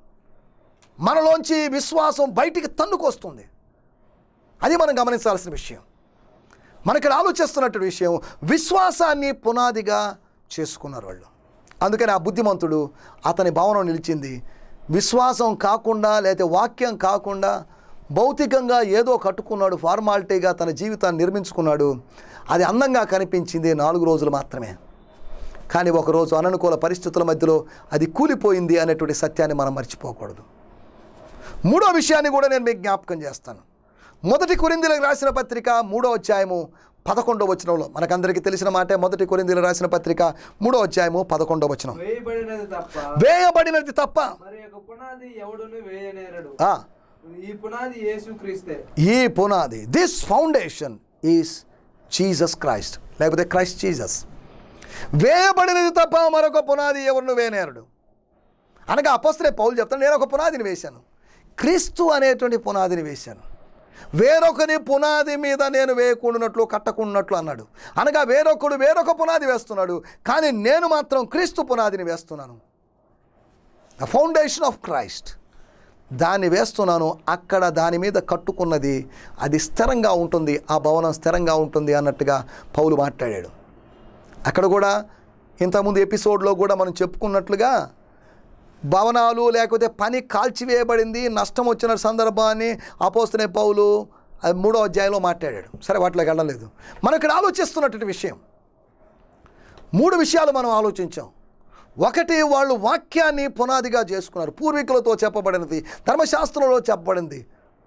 మనలోంచి విశ్వాసం బయటికి తన్నుకొస్తుంది. అది మనం గమనించాల్సిన విషయం. మనకి ఆలోచిస్తున్నట్టు విషయం, విశ్వాసాన్ని పునాదిగా చేసుకున్నారు వాళ్ళు. అందుకని ఆ బుద్ధిమంతుడు అతని భవనం నిలిచింది. విశ్వాసం కాకుండా, లేకపోతే వాక్యం కాకుండా భౌతికంగా ఏదో కట్టుకున్నాడు, ఫార్మాలిటీగా తన జీవితాన్ని నిర్మించుకున్నాడు. అది అందంగా కనిపించింది నాలుగు రోజులు మాత్రమే. కానీ ఒకరోజు అననుకూల పరిస్థితుల మధ్యలో అది కూలిపోయింది అనేటువంటి సత్యాన్ని మనం మర్చిపోకూడదు. మూడో విషయాన్ని కూడా నేను మీకు జ్ఞాపకం చేస్తాను. మొదటి కొరింథీయులకు రాసిన పత్రిక మూడో అధ్యాయము పదకొండో వచనంలో, మనకందరికీ తెలిసిన మాటే. మొదటి కొరింథీయులకు రాసిన పత్రిక మూడో అధ్యాయము పదకొండో వచనం, వేయబడినది తప్ప వేయబడినది తప్ప మరి ఒక పునాది ఎవడును వేయనేరడు. ఆ, ఈ పునాది యేసుక్రీస్తే. ఈ పునాది, this foundation is Jesus Christ, లేకపోతే క్రైస్ట్ జీసస్. వేయబడినది తప్ప మరొక పునాది ఎవరిను వేయనేరడు అనగా అపోస్తలుడైన పౌలు చెప్తాను, నేను ఒక పునాదిని వేశాను, క్రీస్తు అనేటువంటి పునాదిని వేశాను. వేరొకని పునాది మీద నేను వేయకుండానట్లు కట్టకుండానట్లు అన్నాడు. అనగా వేరొకడు వేరొక పునాది వేస్తున్నాడు, కానీ నేను మాత్రం క్రీస్తు పునాదిని వేస్తున్నాను. ద ఫౌండేషన్ ఆఫ్ క్రైస్ట్, దాన్ని వేస్తున్నాను. అక్కడ దాని మీద కట్టుకున్నది అది స్థిరంగా ఉంటుంది, ఆ భవనం స్థిరంగా ఉంటుంది అన్నట్టుగా పౌలు మాట్లాడాడు. అక్కడ కూడా ఇంతకుముందు ఎపిసోడ్లో కూడా మనం చెప్పుకున్నట్లుగా భవనాలు లేకపోతే పని కాల్చివేయబడింది, నష్టం వచ్చిన సందర్భాన్ని అపోస్తలుడైన పౌలు మూడో అధ్యాయంలో మాట్లాడాడు. సరే, వాటిలోకి వెళ్ళలేదు. మనం ఇక్కడ ఆలోచిస్తున్నటువంటి విషయం, మూడు విషయాలు మనం ఆలోచించాం. ఒకటి, వాళ్ళు వాక్యాన్ని పునాదిగా చేసుకున్నారు. పూర్వీకులతో చెప్పబడినది, ధర్మశాస్త్రంలో చెప్పబడింది,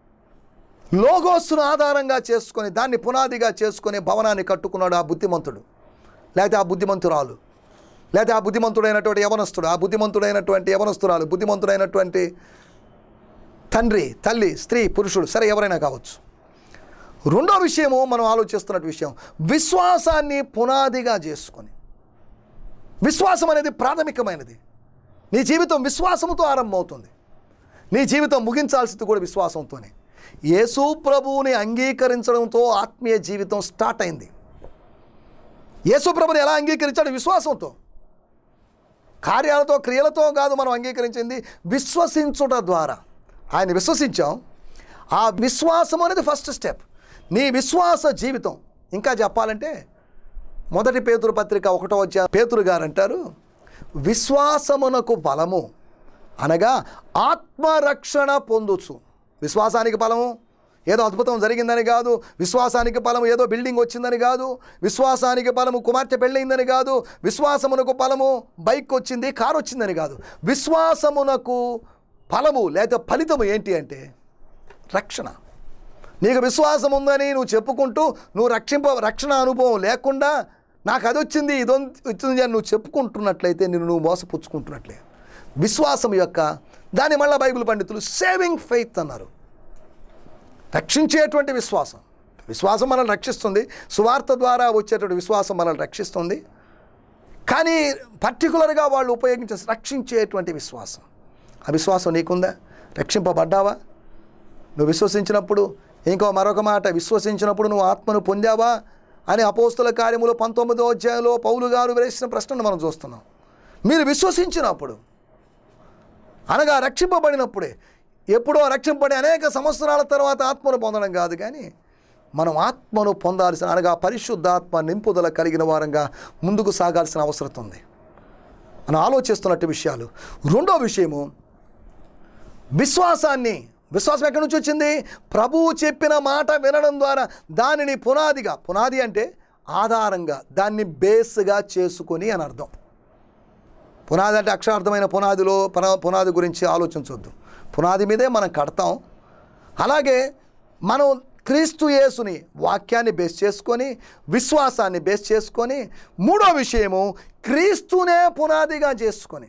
లోగోస్ను ఆధారంగా చేసుకొని దాన్ని పునాదిగా చేసుకొని భవనాన్ని కట్టుకున్నాడు ఆ బుద్ధిమంతుడు, లేకపోతే ఆ బుద్ధిమంతురాలు, లేకపోతే ఆ బుద్ధిమంతుడైనటువంటి యవనస్తుడు, ఆ బుద్ధిమంతుడైనటువంటి యవనస్తురాలు, బుద్ధిమంతుడైనటువంటి తండ్రి, తల్లి, స్త్రీ, పురుషుడు, సరే ఎవరైనా కావచ్చు. రెండో విషయము మనం ఆలోచిస్తున్న విషయం, విశ్వాసాన్ని పునాదిగా చేసుకొని. విశ్వాసం అనేది ప్రాథమికమైనది. నీ జీవితం విశ్వాసంతో ఆరంభమవుతుంది. నీ జీవితం ముగించాల్సింది కూడా విశ్వాసంతోనే. యేసు ప్రభువుని అంగీకరించడంతో ఆత్మీయ జీవితం స్టార్ట్ అయింది. యేసు ప్రభుని ఎలా అంగీకరించాడు? విశ్వాసంతో. కార్యాలతో, క్రియలతో కాదు మనం అంగీకరించింది, విశ్వసించుట ద్వారా. ఆయన విశ్వసించాం. ఆ విశ్వాసం అనేది ఫస్ట్ స్టెప్. నీ విశ్వాస జీవితం, ఇంకా చెప్పాలంటే మొదటి పేతురు పత్రిక ఒకటో అధ్యాయం పేతురు గారు అంటారు, విశ్వాసమునకు బలము అనగా ఆత్మరక్షణ పొందుచు. విశ్వాసానికి బలము ఏదో అద్భుతం జరిగిందని కాదు, విశ్వాసానికి బలము ఏదో బిల్డింగ్ వచ్చిందని కాదు, విశ్వాసానికి బలము కుమార్తె పెళ్ళయిందని కాదు, విశ్వాసమునకు బలము బైక్ వచ్చింది, కారు వచ్చిందని కాదు. విశ్వాసమునకు ఫలము లేదా ఫలితము ఏంటి అంటే రక్షణ. నీకు విశ్వాసం ఉందని నువ్వు చెప్పుకుంటూ, నువ్వు రక్షింప రక్షణ అనుభవం లేకుండా నాకు అది వచ్చింది ఇది వచ్చింది అని నువ్వు చెప్పుకుంటున్నట్లయితే నిన్ను నువ్వు మోసపుచ్చుకుంటున్నట్లే. విశ్వాసం యొక్క దాని మళ్ళీ బైబిల్ పండితులు సేవింగ్ ఫెయిత్ అన్నారు. రక్షించేటువంటి విశ్వాసం. విశ్వాసం మనల్ని రక్షిస్తుంది, సువార్త ద్వారా వచ్చేటువంటి విశ్వాసం మనల్ని రక్షిస్తుంది. కానీ పర్టికులర్గా వాళ్ళు ఉపయోగించే రక్షించేటువంటి విశ్వాసం, ఆ విశ్వాసం నీకుందా? రక్షింపబడ్డావా? నువ్వు విశ్వసించినప్పుడు ఇంకో మరొక మాట, విశ్వసించినప్పుడు నువ్వు ఆత్మను పొందావా అని అపోస్తుల కార్యములు పంతొమ్మిదో అధ్యాయంలో పౌలు గారు వేసిన ప్రశ్నను మనం చూస్తున్నాం. మీరు విశ్వసించినప్పుడు అనగా రక్షింపబడినప్పుడే, ఎప్పుడో రక్షింపబడి అనేక సంవత్సరాల తర్వాత ఆత్మను పొందడం కాదు, కానీ మనం ఆత్మను పొందాల్సిన అనగా పరిశుద్ధాత్మ నింపుదల కలిగిన వారంగా ముందుకు సాగాల్సిన అవసరం ఉంది. మనం ఆలోచిస్తున్నట్టు విషయాలు. రెండో విషయము, విశ్వాసాన్ని విశ్వాసం ఎక్కడి నుంచి వచ్చింది? ప్రభువు చెప్పిన మాట వినడం ద్వారా దానిని పునాదిగా, పునాది అంటే ఆధారంగా, దాన్ని బేస్గా చేసుకొని అని అర్థం. పునాది అంటే అక్షరార్థమైన పునాదిలో పునాది గురించి ఆలోచించవద్దు. పునాది మీదే మనం కడతాం. అలాగే మనం క్రీస్తు యేసుని వాక్యాన్ని బేస్ చేసుకొని, విశ్వాసాన్ని బేస్ చేసుకొని, మూడో విషయము క్రీస్తునే పునాదిగా చేసుకొని.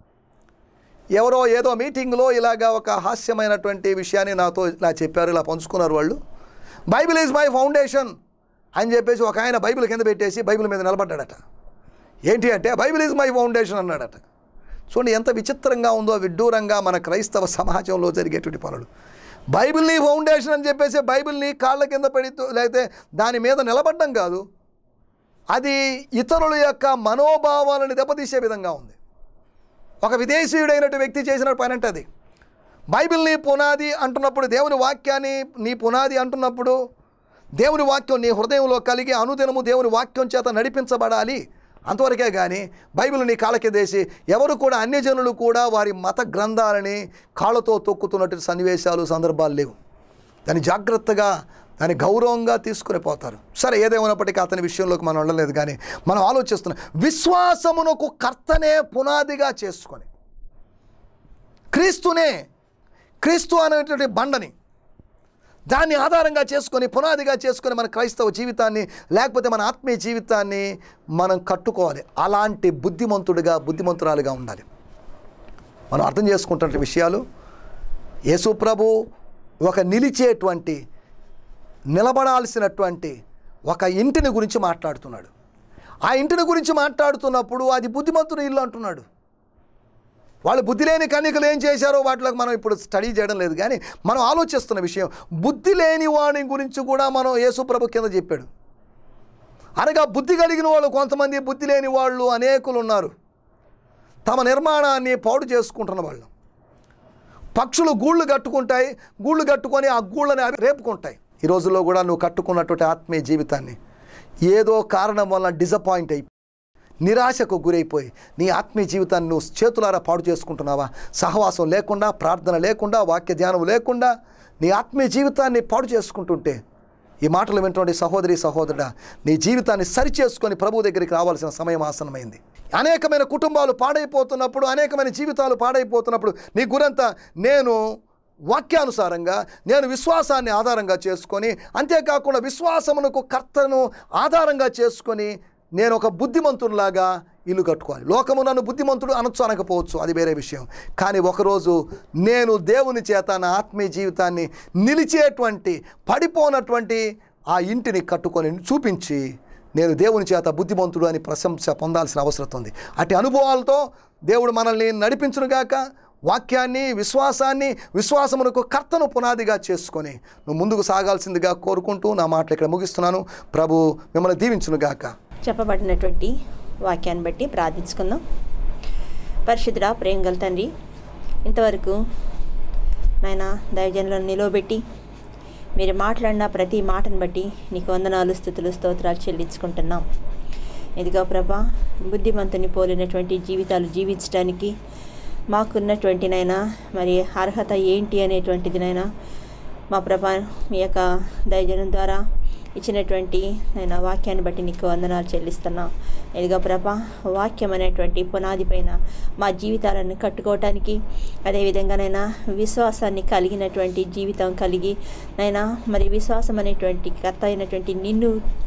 ఎవరో ఏదో మీటింగ్లో ఇలాగా ఒక హాస్యమైనటువంటి విషయాన్ని నాతో ఇలా చెప్పారు, ఇలా పంచుకున్నారు వాళ్ళు. బైబిల్ ఈజ్ మై ఫౌండేషన్ అని చెప్పేసి ఒక ఆయన బైబిల్ కింద పెట్టేసి బైబిల్ మీద నిలబడ్డాడట. ఏంటి అంటే బైబిల్ ఈజ్ మై ఫౌండేషన్ అన్నాడట. చూడండి ఎంత విచిత్రంగా ఉందో, విడ్డూరంగా మన క్రైస్తవ సమాజంలో జరిగేటువంటి పనులు. బైబిల్ని ఫౌండేషన్ అని చెప్పేసి బైబిల్ని కాళ్ళ కింద పెడుతూ లేకపోతే దాని మీద నిలబడ్డం కాదు, అది ఇతరుల యొక్క మనోభావాలను దెబ్బతీసే విధంగా ఉంది. ఒక విదేశీయుడైనటువంటి వ్యక్తి చేసిన పని అంటే అది. బైబిల్ని పునాది అంటున్నప్పుడు, దేవుని వాక్యాన్ని నీ పునాది అంటున్నప్పుడు, దేవుని వాక్యం నీ హృదయంలో కలిగి అనుదినము దేవుని వాక్యం చేత నడిపించబడాలి అంతవరకే. కానీ బైబిల్ నీ కాళ్ళకెదేసి ఎవరు కూడా, అన్యజనులు కూడా వారి మత గ్రంథాలని కాళ్ళతో తొక్కుతున్నటువంటి సన్నివేశాలు, సందర్భాలు లేవు. దాన్ని జాగ్రత్తగా, దాన్ని గౌరవంగా తీసుకుని పోతారు. సరే, ఏదేమైనప్పటికీ అతని విషయంలోకి మనం వెళ్ళలేదు. కానీ మనం ఆలోచిస్తున్నాం, విశ్వాసమునకు కర్తనే పునాదిగా చేసుకొని, క్రీస్తునే, క్రీస్తు అనేటువంటి బండని దాన్ని ఆధారంగా చేసుకొని, పునాదిగా చేసుకొని మన క్రైస్తవ జీవితాన్ని లేకపోతే మన ఆత్మీయ జీవితాన్ని మనం కట్టుకోవాలి. అలాంటి బుద్ధిమంతుడిగా, బుద్ధిమంతురాలుగా ఉండాలి. మనం అర్థం చేసుకుంటున్న విషయాలు, యేసు ప్రభు ఒక నిలిచేటువంటి, నిలబడాల్సినటువంటి ఒక ఇంటిని గురించి మాట్లాడుతున్నాడు. ఆ ఇంటిని గురించి మాట్లాడుతున్నప్పుడు అది బుద్ధిమంతుని ఇల్లు అంటున్నాడు. వాళ్ళు బుద్ధి లేని కన్యకలు ఏం చేశారో వాటిలోకి మనం ఇప్పుడు స్టడీ చేయడం లేదు. కానీ మనం ఆలోచిస్తున్న విషయం, బుద్ధి లేని వాడి గురించి కూడా మనం యేసు ప్రభు కింద చెప్పాడు. అనగా బుద్ధి కలిగిన వాళ్ళు కొంతమంది, బుద్ధి లేని వాళ్ళు అనేకులు ఉన్నారు. తమ నిర్మాణాన్ని పాడు చేసుకుంటున్న వాళ్ళు. పక్షులు గూళ్ళు కట్టుకుంటాయి, గూళ్ళు కట్టుకొని ఆ గూళ్ళని రేపుకుంటాయి. ఈ రోజుల్లో కూడా నువ్వు కట్టుకున్నటువంటి ఆత్మీయ జీవితాన్ని ఏదో కారణం వల్ల డిసప్పాయింట్ అయిపోయి, నిరాశకు గురైపోయి నీ ఆత్మీయ జీవితాన్ని నువ్వు చేతులారా పాడు చేసుకుంటున్నావా? సహవాసం లేకుండా, ప్రార్థన లేకుండా, వాక్య ధ్యానం లేకుండా నీ ఆత్మీయ జీవితాన్ని పాడు చేసుకుంటుంటే, ఈ మాటలు వింటుండే సహోదరి సహోదరుడా, నీ జీవితాన్ని సరిచేసుకొని ప్రభు దగ్గరికి రావాల్సిన సమయం ఆసన్నమైంది. అనేకమైన కుటుంబాలు పాడైపోతున్నప్పుడు, అనేకమైన జీవితాలు పాడైపోతున్నప్పుడు నీ గురంతా నేను వాక్యానుసారంగా, నేను విశ్వాసాన్ని ఆధారంగా చేసుకొని, అంతేకాకుండా విశ్వాసమునకు కర్తను ఆధారంగా చేసుకొని నేను ఒక బుద్ధిమంతునిలాగా ఇల్లు కట్టుకోవాలి. లోకము నన్ను బుద్ధిమంతుడు అనొచ్చు, అనకపోవచ్చు, అది వేరే విషయం. కానీ ఒకరోజు నేను దేవుని చేత నా ఆత్మీయ జీవితాన్ని నిలిచేటువంటి, పడిపోనటువంటి ఆ ఇంటిని కట్టుకొని చూపించి నేను దేవుని చేత బుద్ధిమంతుడు అని ప్రశంస పొందాల్సిన అవసరం ఉంది. అట్టి అనుభవాలతో దేవుడు మనల్ని నడిపించునుగాక. వాక్యాన్ని, విశ్వాసాన్ని, విశ్వాసమునకు కర్తను పునాదిగా చేసుకొని నువ్వు ముందుకు సాగాల్సిందిగా కోరుకుంటూ నా మాటలు ఇక్కడ ముగిస్తున్నాను. ప్రభు మిమ్మల్ని దీవించునుగాక. చెప్పబడినటువంటి వాక్యాన్ని బట్టి ప్రార్థించుకుందాం. పరిశుద్ధుడా, ప్రేమ గల తండ్రి, ఇంతవరకు నాయన దైవజనులను నిలవబెట్టి మీరు మాట్లాడిన ప్రతి మాటను బట్టి నీకు వందనాలు, స్తుతులు, స్తోత్రాలు చెల్లించుకుంటున్నాం. ఇదిగో ప్రభా, బుద్ధిమంతుని పోలినటువంటి జీవితాలు జీవించడానికి మాకున్నటువంటి నైనా మరి అర్హత ఏంటి అనేటువంటిది నైనా మా ప్రభా మీ యొక్క దైవజనం ద్వారా ఇచ్చినటువంటి నేను వాక్యాన్ని బట్టి నీకు వందనాలు చెల్లిస్తున్నా. ఇదిగో ప్రభా, వాక్యం అనేటువంటి పునాది పైన మా జీవితాలను కట్టుకోవటానికి, అదేవిధంగానైనా విశ్వాసాన్ని కలిగినటువంటి జీవితం కలిగి నైనా మరి విశ్వాసం అనేటువంటి కర్త అయినటువంటి నిన్ను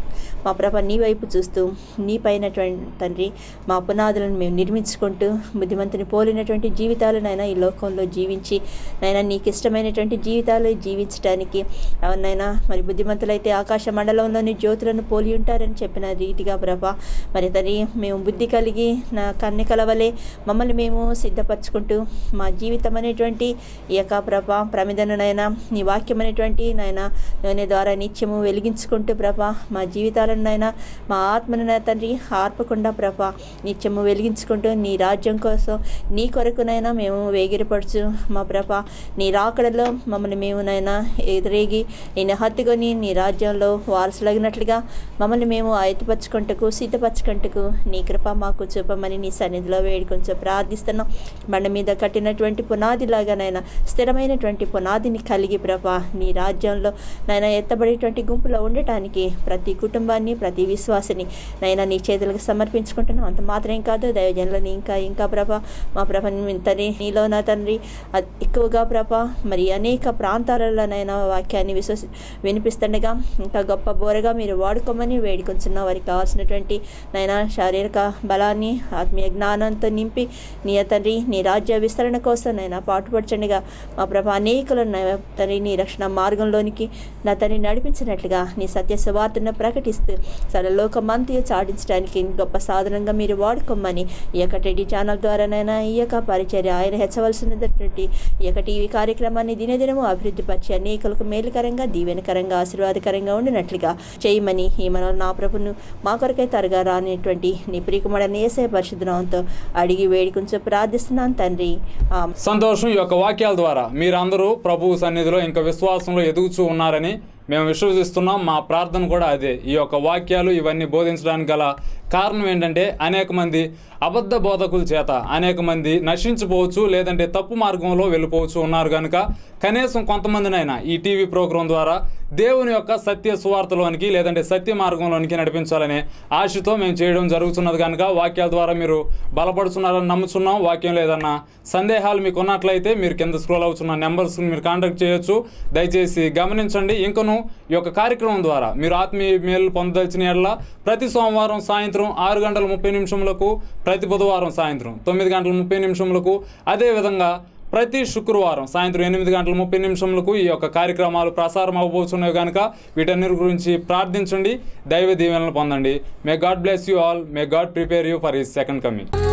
మా ప్రభ నీ వైపు చూస్తూ నీ పైన తండ్రి మా పునాదులను మేము నిర్మించుకుంటూ బుద్ధిమంతుని పోలినటువంటి జీవితాలు నైనా ఈ లోకంలో జీవించి నైనా నీకు ఇష్టమైనటువంటి జీవితాలు జీవించడానికి ఎవరినైనా మరి బుద్ధిమంతులైతే ఆకాశ మండలంలోని జ్యోతులను పోలి ఉంటారని చెప్పిన రీతిగా ప్రభ మరి తండ్రి మేము బుద్ధి కలిగి నా కన్యకల వలె మమ్మల్ని మేము సిద్ధపరచుకుంటూ మా జీవితం అనేటువంటి ఈ యొక్క ప్రభ ప్రమిదనునైనా నీ వాక్యం అనేటువంటి నాయన నూనె ద్వారా నిత్యము వెలిగించుకుంటూ ప్రభ మా జీవితాలను నైనా మా ఆత్మను తండ్రి ఆర్పకుండా ప్రభ నిత్యము వెలిగించుకుంటూ నీ రాజ్యం కోసం నీ కొరకునైనా మేము వేగిరపడుచు మా ప్రభ నీ రాకడలో మమ్మల్ని మేమునైనా ఎదురేగి నేను హత్తుకొని నీ రాజ్యంలో వారసులగినట్లుగా మమ్మల్ని మేము ఆయతపరచుకుంటకు సిద్ధపరచుకుంటకు నీ కృప మాకు చూపమని నీ సన్నిధిలో వేడుకొంచెం ప్రార్థిస్తున్నాం. బండ మీద కట్టినటువంటి పునాదిలాగానైనా స్థిరమైనటువంటి పునాదిని కలిగి ప్రభ నీ రాజ్యంలో నైనా ఎత్తబడేటువంటి గుంపులో ఉండటానికి ప్రతి కుటుంబాన్ని ప్రతి విశ్వాసిని నైనా నీ చేతులకు సమర్పించుకుంటున్నాం. అంత మాత్రం కాదు దైవజనులని ఇంకా ఇంకా ప్రభ మా ప్రభ తండ్రి నీలో నా తండ్రి ఎక్కువగా ప్రభ మరి అనేక ప్రాంతాలలోనైనా వాక్యాన్ని విశ్వసి వినిపిస్తుండగా ఇంకా గొప్ప బోరగా మీరు వాడుకోమని వేడుకొంచున్న వారికి కావాల్సినటువంటి నైనా శారీరక బలాన్ని ఆత్మీయ జ్ఞానంతో నింపి నీ తండ్రి నీ రాజ్య విస్తరణ కోసం నైనా పాటుపరచండిగా మా ప్రభ అనేకులను తండ్రి నీ రక్షణ మార్గంలోనికి నా తండ్రి నడిపించినట్లుగా నీ సత్య సువార్తను ప్రకటిస్తూ సర్వలోకమంతయు చాటించడానికి గొప్ప సాధనంగా మీరు వాడుకోమని ఈ యొక్క టీవీ ఛానల్ ద్వారానైనా ఈ యొక్క పరిచర్య ఆయన హెచ్చవలసినటువంటి ఈ యొక్క టీవీ కార్యక్రమాన్ని దినదినము అభివృద్ధి పరిచి అనేకులకు మేలుకరంగా దీవెనకరంగా ఆశీర్వాదకరంగా ఉండినట్లుగా చేయమని ఈ మన నా ప్రభును మా కొరకై తరగా రానిటువంటి నీ ప్రియకుమారుని యేసయ్య పరిశుద్ధ నామముతో అడిగి వేడుకొంచు ప్రార్థిస్తున్నాను తండ్రి. సంతోషం. ఈ యొక్క వాక్యాల ద్వారా మీరందరూ ప్రభువు సన్నిధిలో ఇంకా విశ్వాసంలో ఎదుగుచూ ఉన్నారని మేము విశ్వసిస్తున్నాం. మా ప్రార్థన కూడా అదే. ఈ యొక్క వాక్యాలు ఇవన్నీ బోధించడానికి గల కారణం ఏంటంటే అనేక మంది అబద్ధ బోధకుల చేత అనేక మంది నశించిపోవచ్చు, లేదంటే తప్పు మార్గంలో వెళ్ళిపోవచ్చు ఉన్నారు కనుక కనీసం కొంతమందినైనా ఈ టీవీ ప్రోగ్రాం ద్వారా దేవుని యొక్క సత్య సువార్తలోనికి లేదంటే సత్య మార్గంలోనికి నడిపించాలనే ఆశతో మేము చేయడం జరుగుతున్నది కనుక వాక్యాల ద్వారా మీరు బలపడుతున్నారని నమ్ముతున్నాం. వాక్యం లేదన్నా సందేహాలు మీకు ఉన్నట్లయితే మీరు కింద స్క్రోల్ అవుతున్న నెంబర్స్ని మీరు కాంటాక్ట్ చేయొచ్చు. దయచేసి గమనించండి. ఇంకను ఈ యొక్క కార్యక్రమం ద్వారా మీరు ఆత్మీయ మేలు పొందదలిచిన ఎడల ప్రతి సోమవారం సాయంత్రం ఆరు గంటల ముప్పై నిమిషములకు, ప్రతి బుధవారం సాయంత్రం తొమ్మిది గంటల ముప్పై నిమిషములకు, అదేవిధంగా ప్రతి శుక్రవారం సాయంత్రం ఎనిమిది గంటల ముప్పై నిమిషములకు ఈ యొక్క కార్యక్రమాలు ప్రసారం అవ్వబోతున్నాయి కనుక వీటన్నిటి గురించి ప్రార్థించండి. దైవ దీవెనలు పొందండి. May God bless you all. May God prepare you for his second coming.